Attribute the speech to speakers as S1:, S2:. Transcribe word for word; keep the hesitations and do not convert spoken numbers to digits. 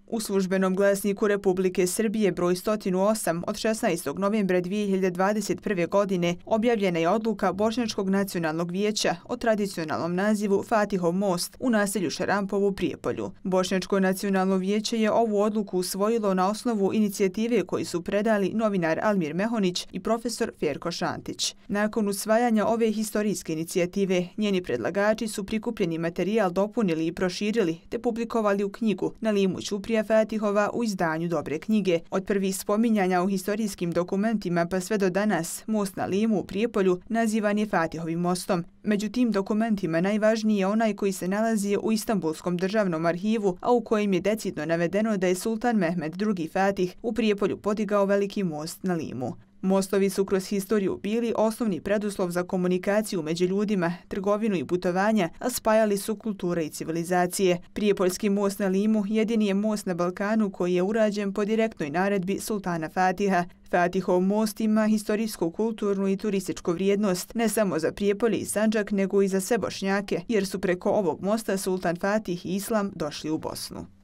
S1: U službenom glasniku Republike Srbije broj sto osam od šesnaestog novembra dvije hiljade dvadeset prve. godine objavljena je odluka Bošnjačkog nacionalnog vijeća o tradicionalnom nazivu Fatihov most u naselju Šarampovo u Prijepolju. Bošnjačko nacionalno vijeće je ovu odluku usvojilo na osnovu inicijative koju su predali novinar Almir Mehonić i profesor Ferko Šantić. Nakon usvajanja ove historijske inicijative, njeni predlagači su prikupljeni materijal dopunili i proširili te publikovali u knjigu Na limu ćuprija Fatihova u izdanju Dobre knjige. Od prvih spominjanja u historijskim dokumentima pa sve do danas, most na Limu u Prijepolju nazivan je Fatihovim mostom. Među tim dokumentima najvažniji je onaj koji se nalazi u Istanbulskom državnom arhivu, a u kojem je decidno navedeno da je sultan Mehmed drugi. Fatih u Prijepolju podigao veliki most na Limu. Mostovi su kroz historiju bili osnovni preduslov za komunikaciju među ljudima, trgovinu i putovanja, a spajali su kulture i civilizacije. Prijepoljski most na Limu jedini je most na Balkanu koji je urađen po direktnoj naredbi sultana Fatiha. Fatihov most ima historijsku, kulturnu i turističku vrijednost ne samo za Prijepolje i Sandžak, nego i za sve Bošnjake, jer su preko ovog mosta sultan Fatih i Islam došli u Bosnu.